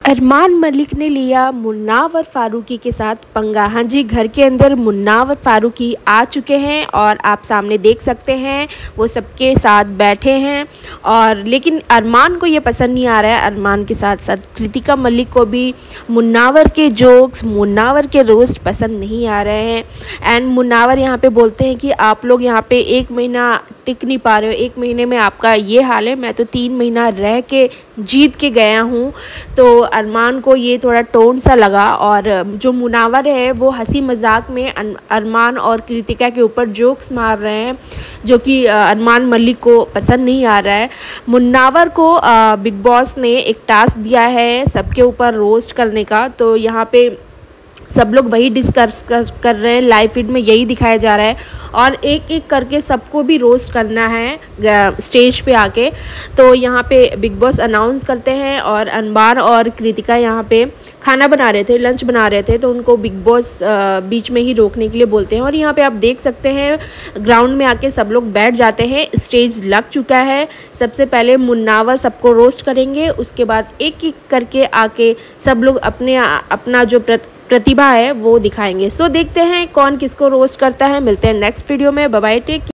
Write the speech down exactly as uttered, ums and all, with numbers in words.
अरमान मलिक ने लिया मुन्नावर फारूकी के साथ पंगा। हाँ जी, घर के अंदर मुन्नावर फारूकी आ चुके हैं और आप सामने देख सकते हैं वो सबके साथ बैठे हैं। और लेकिन अरमान को ये पसंद नहीं आ रहा है। अरमान के साथ साथ कृतिका मलिक को भी मुन्नावर के जोक्स, मुन्नावर के रोस्ट पसंद नहीं आ रहे हैं। एंड मुन्नावर यहाँ पे बोलते हैं कि आप लोग यहाँ पे एक महीना टिक नहीं पा रहे हो, एक महीने में आपका ये हाल है, मैं तो तीन महीना रह के जीत के गया हूँ। तो अरमान को ये थोड़ा टोन सा लगा और जो मुन्नावर है वो हंसी मजाक में अरमान और कृतिका के ऊपर जोक्स मार रहे हैं, जो कि अरमान मलिक को पसंद नहीं आ रहा है। मुन्नावर को बिग बॉस ने एक टास्क दिया है सबके ऊपर रोस्ट करने का, तो यहाँ पे सब लोग वही डिस्कस कर, कर रहे हैं। लाइव फीड में यही दिखाया जा रहा है और एक एक करके सबको भी रोस्ट करना है स्टेज पे आके। तो यहाँ पे बिग बॉस अनाउंस करते हैं और अनबार और कृतिका यहाँ पे खाना बना रहे थे, लंच बना रहे थे, तो उनको बिग बॉस बीच में ही रोकने के लिए बोलते हैं। और यहाँ पे आप देख सकते हैं ग्राउंड में आके सब लोग बैठ जाते हैं। स्टेज लग चुका है। सबसे पहले मुन्नावर सबको रोस्ट करेंगे, उसके बाद एक एक करके आके सब लोग अपने अपना जो प्रतिभा है वो दिखाएंगे। सो देखते हैं कौन किसको रोस्ट करता है। मिलते हैं नेक्स्ट वीडियो में। Bye bye, take.